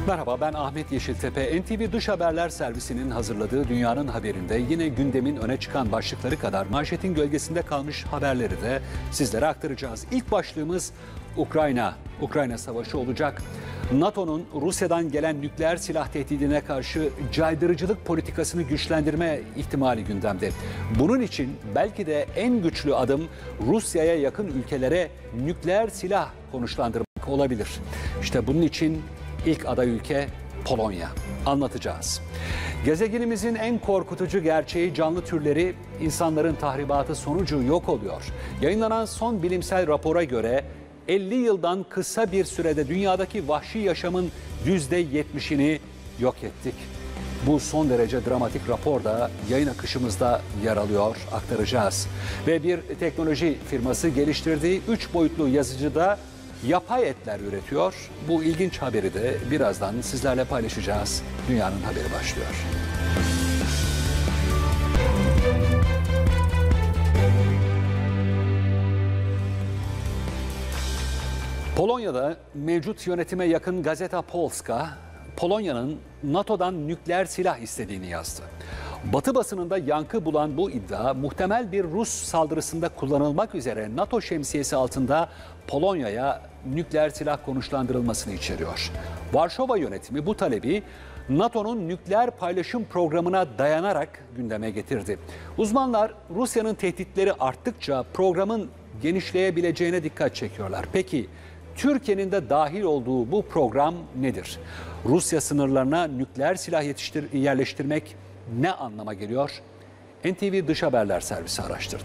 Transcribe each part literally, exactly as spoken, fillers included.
Merhaba, ben Ahmet Yeşiltepe. N T V Dış Haberler Servisi'nin hazırladığı Dünyanın Haberinde yine gündemin öne çıkan başlıkları kadar manşetin gölgesinde kalmış haberleri de sizlere aktaracağız. İlk başlığımız Ukrayna. Ukrayna Savaşı olacak. NATO'nun Rusya'dan gelen nükleer silah tehdidine karşı caydırıcılık politikasını güçlendirme ihtimali gündemde. Bunun için belki de en güçlü adım Rusya'ya yakın ülkelere nükleer silah konuşlandırmak olabilir. İşte bunun için İlk aday ülke Polonya. Anlatacağız. Gezegenimizin en korkutucu gerçeği, canlı türleri insanların tahribatı sonucu yok oluyor. Yayınlanan son bilimsel rapora göre elli yıldan kısa bir sürede dünyadaki vahşi yaşamın yüzde yetmişini yok ettik. Bu son derece dramatik rapor da yayın akışımızda yer alıyor, aktaracağız. Ve bir teknoloji firması geliştirdiği üç boyutlu yazıcıda yapay etler üretiyor. Bu ilginç haberi de birazdan sizlerle paylaşacağız. Dünyanın haberi başlıyor. Polonya'da mevcut yönetime yakın Gazeta Polska, Polonya'nın NATO'dan nükleer silah istediğini yazdı. Batı basınında yankı bulan bu iddia muhtemel bir Rus saldırısında kullanılmak üzere NATO şemsiyesi altında Polonya'ya nükleer silah konuşlandırılmasını içeriyor. Varşova yönetimi bu talebi NATO'nun nükleer paylaşım programına dayanarak gündeme getirdi. Uzmanlar Rusya'nın tehditleri arttıkça programın genişleyebileceğine dikkat çekiyorlar. Peki Türkiye'nin de dahil olduğu bu program nedir? Rusya sınırlarına nükleer silah yetiştir yerleştirmek ne anlama geliyor? N T V Dış Haberler Servisi araştırdı.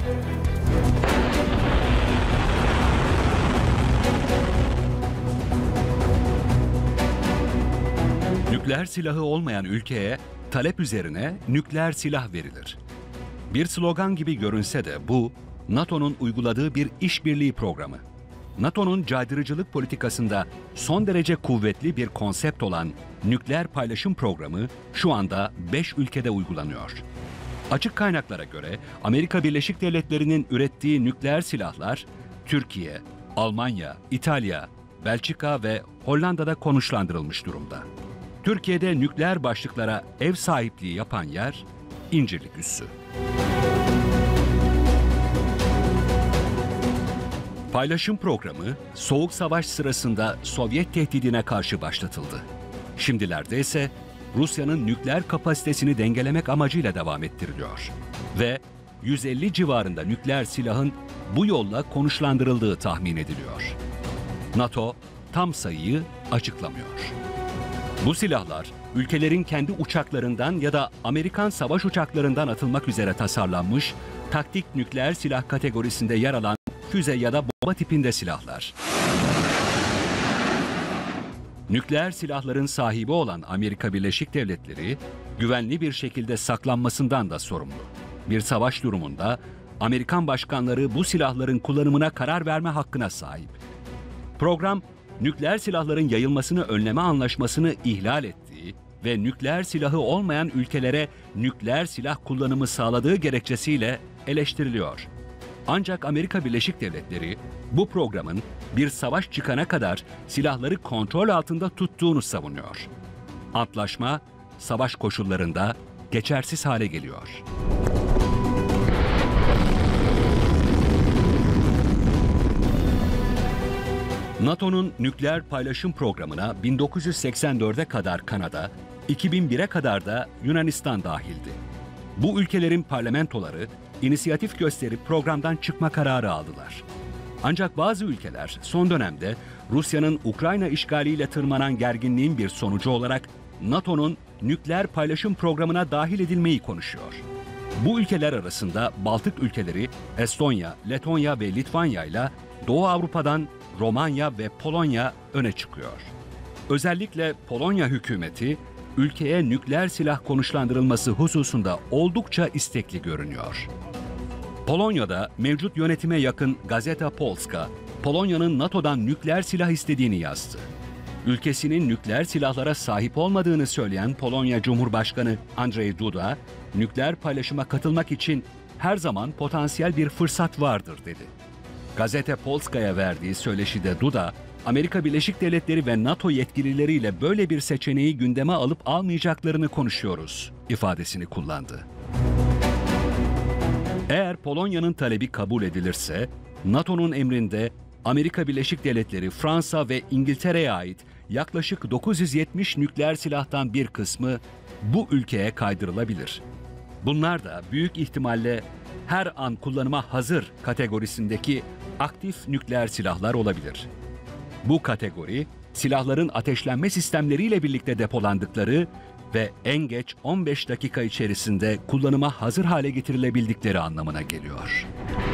Nükleer silahı olmayan ülkeye talep üzerine nükleer silah verilir. Bir slogan gibi görünse de bu, NATO'nun uyguladığı bir işbirliği programı. NATO'nun caydırıcılık politikasında son derece kuvvetli bir konsept olan nükleer paylaşım programı şu anda beş ülkede uygulanıyor. Açık kaynaklara göre Amerika Birleşik Devletleri'nin ürettiği nükleer silahlar Türkiye, Almanya, İtalya, Belçika ve Hollanda'da konuşlandırılmış durumda. Türkiye'de nükleer başlıklara ev sahipliği yapan yer İncirlik Üssü. Paylaşım programı Soğuk Savaş sırasında Sovyet tehdidine karşı başlatıldı. Şimdilerde ise Rusya'nın nükleer kapasitesini dengelemek amacıyla devam ettiriliyor. Ve yüz elli civarında nükleer silahın bu yolla konuşlandırıldığı tahmin ediliyor. NATO tam sayıyı açıklamıyor. Bu silahlar ülkelerin kendi uçaklarından ya da Amerikan savaş uçaklarından atılmak üzere tasarlanmış taktik nükleer silah kategorisinde yer alan füze ya da bomba tipinde silahlar. Nükleer silahların sahibi olan Amerika Birleşik Devletleri, güvenli bir şekilde saklanmasından da sorumlu. Bir savaş durumunda Amerikan başkanları bu silahların kullanımına karar verme hakkına sahip. Program, nükleer silahların yayılmasını önleme anlaşmasını ihlal ettiği ve nükleer silahı olmayan ülkelere nükleer silah kullanımı sağladığı gerekçesiyle eleştiriliyor. Ancak Amerika Birleşik Devletleri bu programın bir savaş çıkana kadar silahları kontrol altında tuttuğunu savunuyor. Antlaşma savaş koşullarında geçersiz hale geliyor. NATO'nun nükleer paylaşım programına bin dokuz yüz seksen dörde kadar Kanada, iki bin bire kadar da Yunanistan dahildi. Bu ülkelerin parlamentoları inisiyatif gösterip programdan çıkma kararı aldılar. Ancak bazı ülkeler son dönemde Rusya'nın Ukrayna işgaliyle tırmanan gerginliğin bir sonucu olarak NATO'nun nükleer paylaşım programına dahil edilmeyi konuşuyor. Bu ülkeler arasında Baltık ülkeleri Estonya, Letonya ve Litvanya ile Doğu Avrupa'dan Romanya ve Polonya öne çıkıyor. Özellikle Polonya hükümeti ülkeye nükleer silah konuşlandırılması hususunda oldukça istekli görünüyor. Polonya'da mevcut yönetime yakın Gazeta Polska, Polonya'nın NATO'dan nükleer silah istediğini yazdı. Ülkesinin nükleer silahlara sahip olmadığını söyleyen Polonya Cumhurbaşkanı Andrzej Duda, nükleer paylaşıma katılmak için her zaman potansiyel bir fırsat vardır dedi. Gazete Polska'ya verdiği söyleşide Duda, Amerika Birleşik Devletleri ve NATO yetkilileriyle böyle bir seçeneği gündeme alıp almayacaklarını konuşuyoruz ifadesini kullandı. Eğer Polonya'nın talebi kabul edilirse, NATO'nun emrinde Amerika Birleşik Devletleri, Fransa ve İngiltere'ye ait yaklaşık dokuz yüz yetmiş nükleer silahtan bir kısmı bu ülkeye kaydırılabilir. Bunlar da büyük ihtimalle her an kullanıma hazır kategorisindeki aktif nükleer silahlar olabilir. Bu kategori, silahların ateşlenme sistemleriyle birlikte depolandıkları ve en geç on beş dakika içerisinde kullanıma hazır hale getirilebildikleri anlamına geliyor.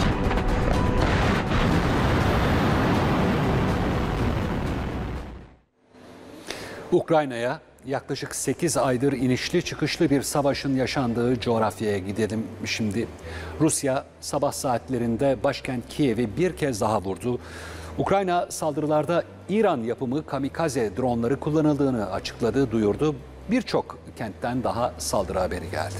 Ukrayna'ya yaklaşık sekiz aydır inişli çıkışlı bir savaşın yaşandığı coğrafyaya gidelim şimdi. Rusya sabah saatlerinde başkent Kiev'i bir kez daha vurdu. Ukrayna saldırılarda İran yapımı kamikaze dronları kullanıldığını açıkladı, duyurdu. Birçok kentten daha saldırı haberi geldi.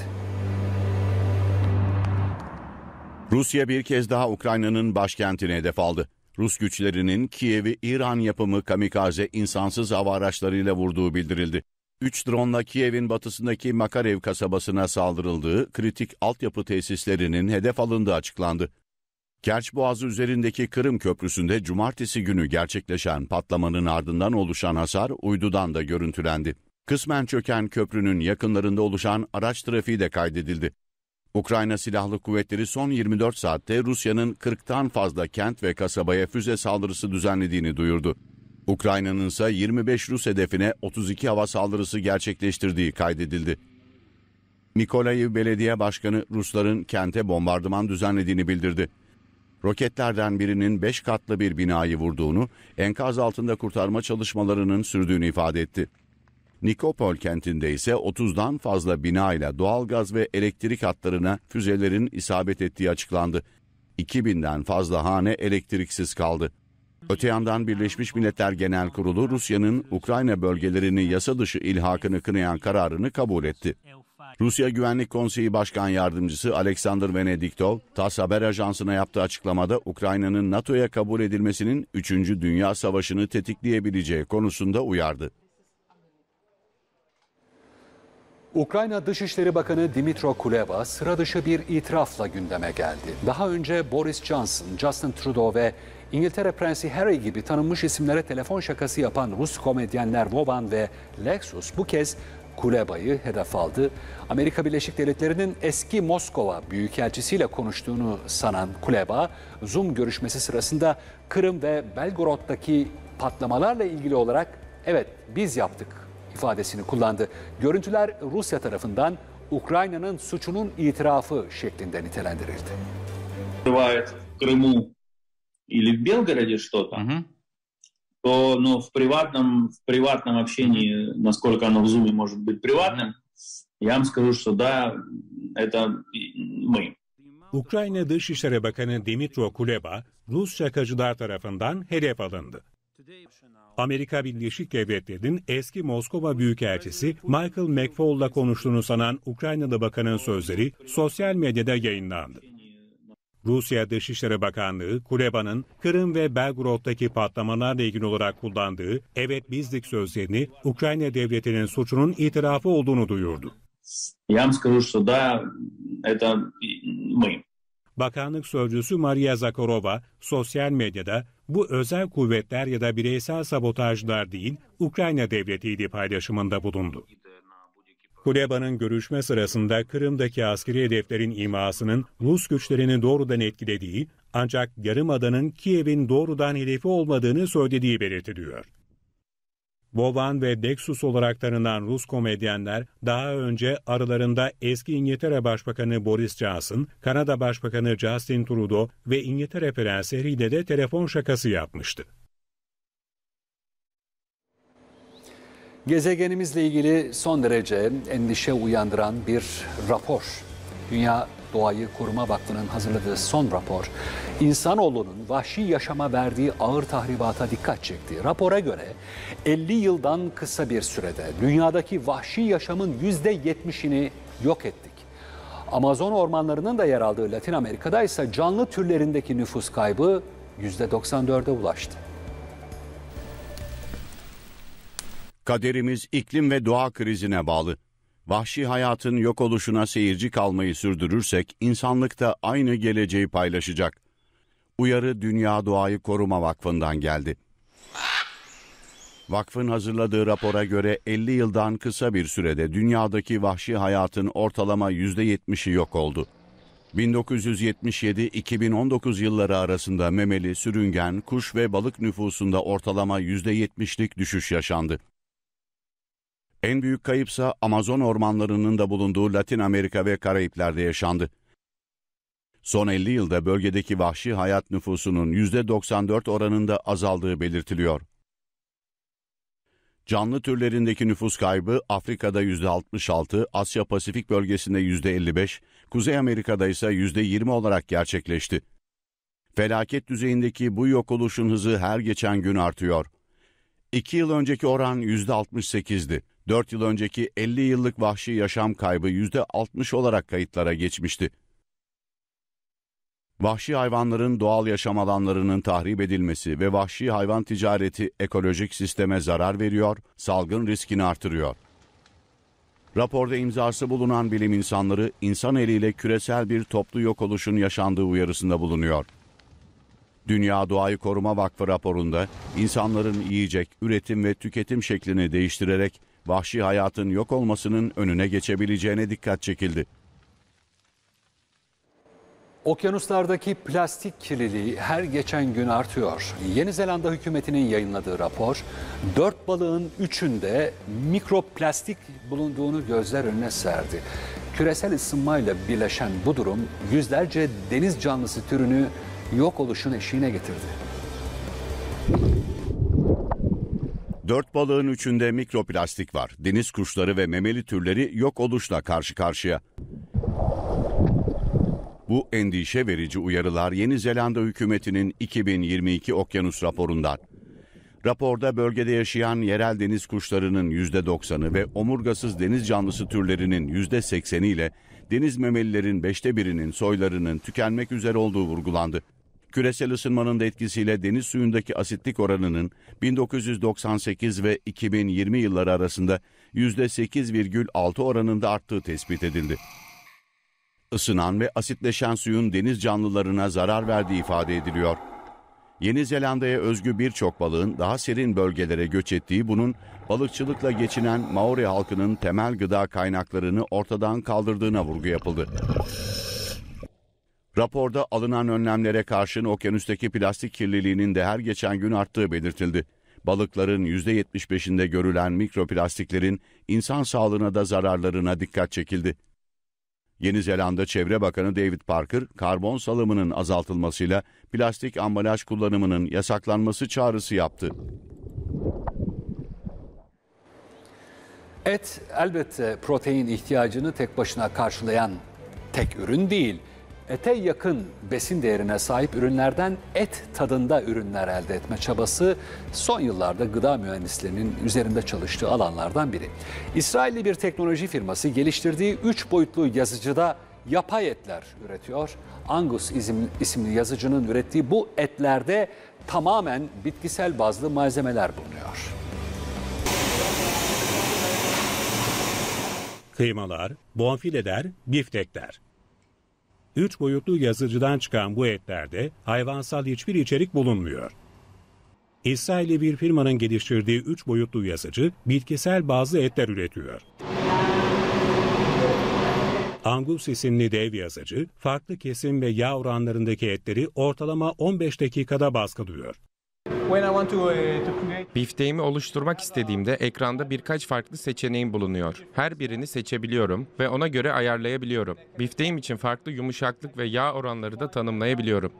Rusya bir kez daha Ukrayna'nın başkentine hedef aldı. Rus güçlerinin Kiev'i İran yapımı kamikaze insansız hava araçlarıyla vurduğu bildirildi. Üç dronla Kiev'in batısındaki Makarev kasabasına saldırıldığı, kritik altyapı tesislerinin hedef alındığı açıklandı. Kerç Boğazı üzerindeki Kırım Köprüsü'nde cumartesi günü gerçekleşen patlamanın ardından oluşan hasar uydudan da görüntülendi. Kısmen çöken köprünün yakınlarında oluşan araç trafiği de kaydedildi. Ukrayna Silahlı Kuvvetleri son yirmi dört saatte Rusya'nın kırktan fazla kent ve kasabaya füze saldırısı düzenlediğini duyurdu. Ukrayna'nın ise yirmi beş Rus hedefine otuz iki hava saldırısı gerçekleştirdiği kaydedildi. Mikolayiv Belediye Başkanı Rusların kente bombardıman düzenlediğini bildirdi. Roketlerden birinin beş katlı bir binayı vurduğunu, enkaz altında kurtarma çalışmalarının sürdüğünü ifade etti. Nikopol kentinde ise otuzdan fazla bina ile doğalgaz ve elektrik hatlarına füzelerin isabet ettiği açıklandı. iki binden fazla hane elektriksiz kaldı. Öte yandan Birleşmiş Milletler Genel Kurulu Rusya'nın Ukrayna bölgelerini yasa dışı ilhakını kınayan kararını kabul etti. Rusya Güvenlik Konseyi Başkan Yardımcısı Alexander Venediktov, TASS Haber Ajansı'na yaptığı açıklamada Ukrayna'nın NATO'ya kabul edilmesinin üçüncü Dünya Savaşı'nı tetikleyebileceği konusunda uyardı. Ukrayna Dışişleri Bakanı Dmytro Kuleba sıra dışı bir itirafla gündeme geldi. Daha önce Boris Johnson, Justin Trudeau ve İngiltere Prensi Harry gibi tanınmış isimlere telefon şakası yapan Rus komedyenler Vovan ve Lexus bu kez Kuleba'yı hedef aldı. Amerika Birleşik Devletleri'nin eski Moskova Büyükelçisiyle konuştuğunu sanan Kuleba, Zoom görüşmesi sırasında Kırım ve Belgorod'daki patlamalarla ilgili olarak evet biz yaptık ifadesini kullandı. Görüntüler Rusya tarafından Ukrayna'nın suçunun itirafı şeklinde nitelendirildi. В Крыму или в Белгороде что-то, то, ну, в приватном, в приватном общении, насколько оно в Zoom может быть приватным, я вам скажу, что да, это мы. Ukrayna Dışişleri Bakanı Dmytro Kuleba, Rus şakacılar tarafından hedef alındı. Amerika Birleşik Devletleri'nin eski Moskova Büyükelçisi Michael McFaul'la konuştuğunu sanan Ukraynalı bakanın sözleri sosyal medyada yayınlandı. Rusya Dışişleri Bakanlığı, Kuleba'nın Kırım ve Belgorod'daki patlamalarla ilgili olarak kullandığı "evet bizdik" sözlerini Ukrayna devletinin suçunun itirafı olduğunu duyurdu. Я вам скажу, что да, это мы. Bakanlık sözcüsü Maria Zakharova sosyal medyada bu özel kuvvetler ya da bireysel sabotajlar değil, Ukrayna devletiydi paylaşımında bulundu. Kuleba'nın görüşme sırasında Kırım'daki askeri hedeflerin imasının Rus güçlerini doğrudan etkilediği ancak Yarımada'nın Kiev'in doğrudan hedefi olmadığını söylediği belirtiliyor. Vovan ve Lexus olarak tanınan Rus komedyenler daha önce aralarında eski İngiltere Başbakanı Boris Johnson, Kanada Başbakanı Justin Trudeau ve İngiltere Prensi Harry ile de telefon şakası yapmıştı. Gezegenimizle ilgili son derece endişe uyandıran bir rapor. Dünya Doğayı Koruma Vakfı'nın hazırladığı son rapor, insanoğlunun vahşi yaşama verdiği ağır tahribata dikkat çekti. Rapora göre elli yıldan kısa bir sürede dünyadaki vahşi yaşamın yüzde yetmişini yok ettik. Amazon ormanlarının da yer aldığı Latin Amerika'da ise canlı türlerindeki nüfus kaybı yüzde doksan dörde ulaştı. Kaderimiz iklim ve doğa krizine bağlı. Vahşi hayatın yok oluşuna seyirci kalmayı sürdürürsek insanlık da aynı geleceği paylaşacak. Uyarı Dünya Doğayı Koruma Vakfı'ndan geldi. Vakfın hazırladığı rapora göre elli yıldan kısa bir sürede dünyadaki vahşi hayatın ortalama yüzde yetmişi yok oldu. bin dokuz yüz yetmiş yedi iki bin on dokuz yılları arasında memeli, sürüngen, kuş ve balık nüfusunda ortalama yüzde yetmişlik düşüş yaşandı. En büyük kayıpsa Amazon ormanlarının da bulunduğu Latin Amerika ve Karayipler'de yaşandı. Son elli yılda bölgedeki vahşi hayat nüfusunun yüzde doksan dört oranında azaldığı belirtiliyor. Canlı türlerindeki nüfus kaybı Afrika'da yüzde altmış altı, Asya Pasifik bölgesinde yüzde elli beş, Kuzey Amerika'da ise yüzde yirmi olarak gerçekleşti. Felaket düzeyindeki bu yok oluşun hızı her geçen gün artıyor. İki yıl önceki oran yüzde altmış sekizdi. Dört yıl önceki elli yıllık vahşi yaşam kaybı yüzde altmış olarak kayıtlara geçmişti. Vahşi hayvanların doğal yaşam alanlarının tahrip edilmesi ve vahşi hayvan ticareti ekolojik sisteme zarar veriyor, salgın riskini artırıyor. Raporda imzası bulunan bilim insanları insan eliyle küresel bir toplu yok oluşun yaşandığı uyarısında bulunuyor. Dünya Doğayı Koruma Vakfı raporunda insanların yiyecek, üretim ve tüketim şeklini değiştirerek vahşi hayatın yok olmasının önüne geçebileceğine dikkat çekildi. Okyanuslardaki plastik kirliliği her geçen gün artıyor. Yeni Zelanda hükümetinin yayınladığı rapor, dört balığın üçünde mikroplastik bulunduğunu gözler önüne serdi. Küresel ısınmayla birleşen bu durum yüzlerce deniz canlısı türünü yok oluşun eşiğine getirdi. Dört balığın üçünde mikroplastik var. Deniz kuşları ve memeli türleri yok oluşla karşı karşıya. Bu endişe verici uyarılar Yeni Zelanda hükümetinin iki bin yirmi iki okyanus raporundan. Raporda bölgede yaşayan yerel deniz kuşlarının yüzde doksanı ve omurgasız deniz canlısı türlerinin yüzde sekseni ile deniz memelilerin beşte birinin soylarının tükenmek üzere olduğu vurgulandı. Küresel ısınmanın da etkisiyle deniz suyundaki asitlik oranının bin dokuz yüz doksan sekiz ve iki bin yirmi yılları arasında yüzde sekiz virgül altı oranında arttığı tespit edildi. Isınan ve asitleşen suyun deniz canlılarına zarar verdiği ifade ediliyor. Yeni Zelanda'ya özgü birçok balığın daha serin bölgelere göç ettiği, bunun balıkçılıkla geçinen Maori halkının temel gıda kaynaklarını ortadan kaldırdığına vurgu yapıldı. Raporda alınan önlemlere karşın okyanustaki plastik kirliliğinin de her geçen gün arttığı belirtildi. Balıkların yüzde yetmiş beşinde görülen mikroplastiklerin insan sağlığına da zararlarına dikkat çekildi. Yeni Zelanda Çevre Bakanı David Parker, karbon salımının azaltılmasıyla plastik ambalaj kullanımının yasaklanması çağrısı yaptı. Et elbette protein ihtiyacını tek başına karşılayan tek ürün değil. Ete yakın besin değerine sahip ürünlerden et tadında ürünler elde etme çabası son yıllarda gıda mühendislerinin üzerinde çalıştığı alanlardan biri. İsrailli bir teknoloji firması geliştirdiği üç boyutlu yazıcıda yapay etler üretiyor. Angus isimli yazıcının ürettiği bu etlerde tamamen bitkisel bazlı malzemeler bulunuyor. Kıymalar, bonfileler, biftekler. Üç boyutlu yazıcıdan çıkan bu etlerde hayvansal hiçbir içerik bulunmuyor. İsrailli bir firmanın geliştirdiği üç boyutlu yazıcı bitkisel bazlı etler üretiyor. Angus isimli dev yazıcı, farklı kesim ve yağ oranlarındaki etleri ortalama on beş dakikada baskılıyor. Bifteğimi oluşturmak istediğimde ekranda birkaç farklı seçeneğim bulunuyor. Her birini seçebiliyorum ve ona göre ayarlayabiliyorum. Bifteğim için farklı yumuşaklık ve yağ oranları da tanımlayabiliyorum.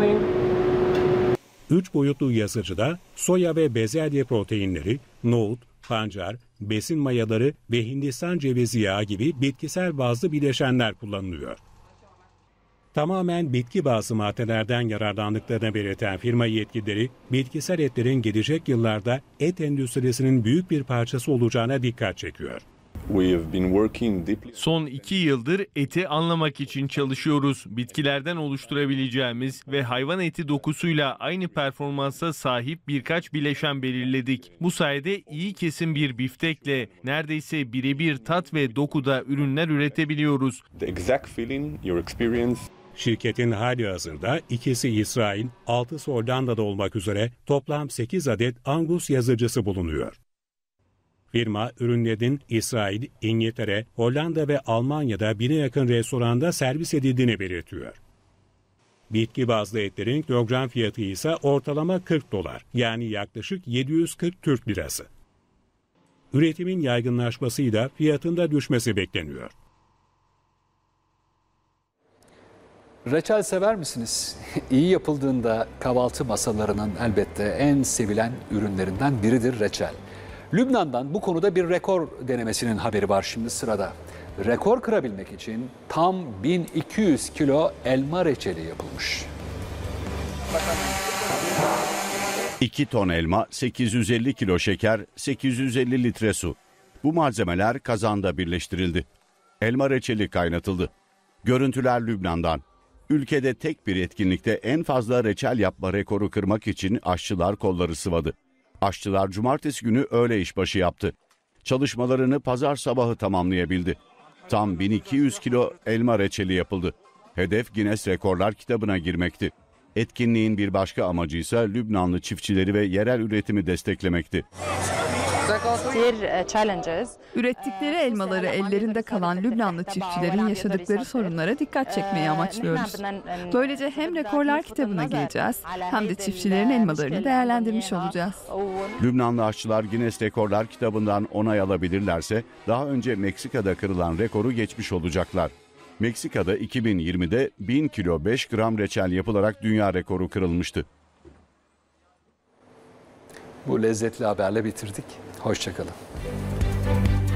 Üç boyutlu yazıcıda soya ve bezelye proteinleri, nohut, pancar, besin mayaları ve Hindistan cevizi yağı gibi bitkisel bazlı bileşenler kullanılıyor. Tamamen bitki bazlı maddelerden yararlandıklarını belirten firma yetkilileri, bitkisel etlerin gelecek yıllarda et endüstrisinin büyük bir parçası olacağına dikkat çekiyor. Son iki yıldır eti anlamak için çalışıyoruz. Bitkilerden oluşturabileceğimiz ve hayvan eti dokusuyla aynı performansa sahip birkaç bileşen belirledik. Bu sayede iyi kesim bir biftekle neredeyse birebir tat ve dokuda ürünler üretebiliyoruz. Şirketin halihazırda ikisi İsrail, altısı Hollanda'da olmak üzere toplam sekiz adet Angus yazıcısı bulunuyor. Firma ürünlerin İsrail, İngiltere, Hollanda ve Almanya'da bine yakın restoranda servis edildiğini belirtiyor. Bitki bazlı etlerin kilogram fiyatı ise ortalama kırk dolar, yani yaklaşık yedi yüz kırk Türk lirası. Üretimin yaygınlaşmasıyla fiyatında düşmesi bekleniyor. Reçel sever misiniz? İyi yapıldığında kahvaltı masalarının elbette en sevilen ürünlerinden biridir reçel. Lübnan'dan bu konuda bir rekor denemesinin haberi var şimdi sırada. Rekor kırabilmek için tam bin iki yüz kilo elma reçeli yapılmış. iki ton elma, sekiz yüz elli kilo şeker, sekiz yüz elli litre su. Bu malzemeler kazanda birleştirildi. Elma reçeli kaynatıldı. Görüntüler Lübnan'dan. Ülkede tek bir etkinlikte en fazla reçel yapma rekoru kırmak için aşçılar kolları sıvadı. Aşçılar cumartesi günü öğle işbaşı yaptı. Çalışmalarını pazar sabahı tamamlayabildi. Tam bin iki yüz kilo elma reçeli yapıldı. Hedef Guinness Rekorlar kitabına girmekti. Etkinliğin bir başka amacı ise Lübnanlı çiftçileri ve yerel üretimi desteklemekti. Ürettikleri elmaları ellerinde kalan Lübnanlı çiftçilerin yaşadıkları sorunlara dikkat çekmeyi amaçlıyoruz. Böylece hem rekorlar kitabına gireceğiz hem de çiftçilerin elmalarını değerlendirmiş olacağız. Lübnanlı aşçılar Guinness Rekorlar kitabından onay alabilirlerse daha önce Meksika'da kırılan rekoru geçmiş olacaklar. Meksika'da iki bin yirmide bin kilo beş gram reçel yapılarak dünya rekoru kırılmıştı. Bu lezzetli haberle bitirdik. Hoşça kalın.